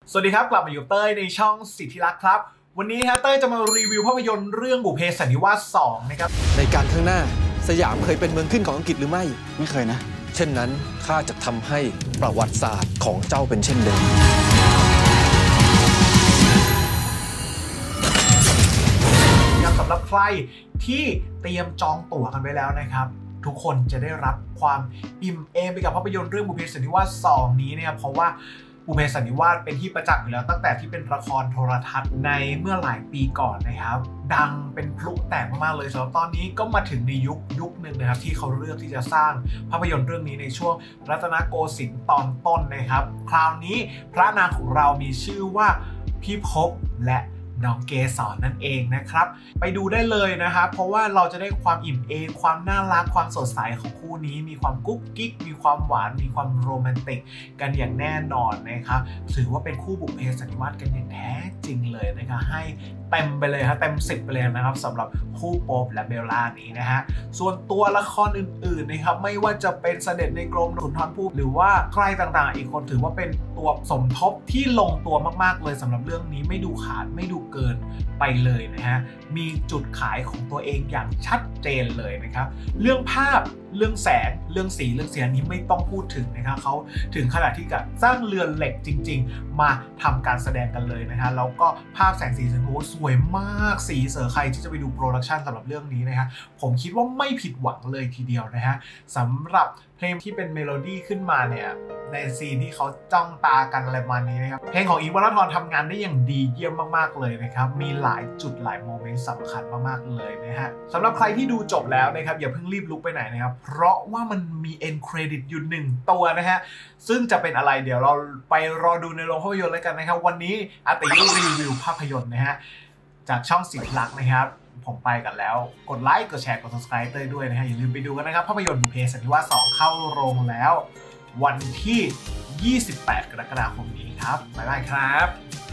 สวัสดีครับกลับมาอยู่เต้ยในช่องสิทธิรักษ์ครับวันนี้เต้ยจะมารีวิวภาพยนตร์เรื่องบุพเพสันนิวาส2นะครับในการข้างหน้าสยามเคยเป็นเมืองขึ้นของอังกฤษหรือไม่ไม่เคยนะเช่นนั้นข้าจะทำให้ประวัติศาสตร์ของเจ้าเป็นเช่นเดิมสำหรับใครที่เตรียมจองตั๋วกันไว้แล้วนะครับทุกคนจะได้รับความอิ่มเอมไปกับภาพยนตร์เรื่องบุพเพสันนิวาส2นี้นะครับเพราะว่าบุพเพสันนิวาสเป็นที่ประจักษ์อยู่แล้วตั้งแต่ที่เป็นละครโทรทัศน์ในเมื่อหลายปีก่อนนะครับดังเป็นพลุแตกมากๆเลยสำหรับตอนนี้ก็มาถึงในยุคหนึ่งนะครับที่เขาเลือกที่จะสร้างภาพยนตร์เรื่องนี้ในช่วงรัตนโกสินทร์ตอนต้นนะครับคราวนี้พระนางของเรามีชื่อว่าพี่ภพและน้องเกสรนั่นเองนะครับไปดูได้เลยนะครับเพราะว่าเราจะได้ความอิ่มเอมความน่ารักความสดใสของคู่นี้มีความกุ๊กกิ๊กมีความหวานมีความโรแมนติกกันอย่างแน่นอนนะครับถือว่าเป็นคู่บุพเพสันนิวาสกันอย่างแท้จริงเลยนะครับให้เต็มไปเลยครับเต็ม10ไปเลยนะครับสำหรับคู่โป๊ปและเบลล่านี้นะฮะส่วนตัวละครอื่นๆนะครับไม่ว่าจะเป็นเสด็จในกรมสุนทรภู่หรือว่าใครต่างๆอีกคนถือว่าเป็นตัวสมทบที่ลงตัวมากๆเลยสำหรับเรื่องนี้ไม่ดูขาดไม่ดูเกินไปเลยนะฮะมีจุดขายของตัวเองอย่างชัดเจนเลยนะครับเรื่องภาพเรื่องแสงเรื่องสีเรื่องเสียงนี้ไม่ต้องพูดถึงนะครับเขาถึงขนาดที่จะสร้างเรือนเหล็กจริงๆมาทำการแสดงกันเลยนะฮะแล้วก็ภาพแสงสีเสียงโอ้สวยมากสีเสือใครที่จะไปดูโปรดักชันสำหรับเรื่องนี้นะฮะผมคิดว่าไม่ผิดหวังเลยทีเดียวนะฮะสำหรับเพลงที่เป็นเมโลดี้ขึ้นมาเนี่ยในซีนที่เขาจ้องตากันอะไรประมาณนี้นะครับเพลงของอีฟวรัตน์ธรทำงานได้อย่างดีเยี่ยมมากๆเลยนะครับมีหลายจุดหลายโมเมนต์สำคัญมากๆเลยนะฮะสำหรับใครที่ดูจบแล้วนะครับอย่าเพิ่งรีบลุกไปไหนนะครับเพราะว่ามันมีเอ็นเครดิตอยู่1ตัวนะฮะซึ่งจะเป็นอะไรเดี๋ยวเราไปรอดูในโรงภาพยนตร์แล้วกันนะครับวันนี้อาติรีวิวภาพยนตร์นะฮะจากช่องสิทธิรักษ์นะครับผมไปกันแล้วกดไลค์กดแชร์กด subscribe เต้ยด้วยนะฮะอย่าลืมไปดูกันนะครับภาพยนตร์บุพเพสันนิวาส2เข้าโรงแล้ววันที่28 กรกฎาคมนี้ครับบ๊ายบายครับ